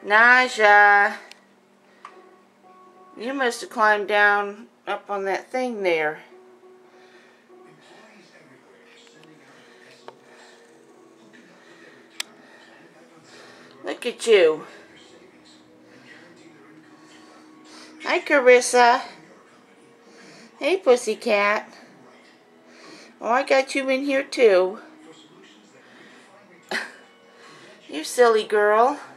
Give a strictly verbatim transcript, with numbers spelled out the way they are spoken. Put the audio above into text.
Naja, you must have climbed down up on that thing there. Look at you. Hi, Carissa. Hey, pussycat. Oh, I got you in here too. You silly girl.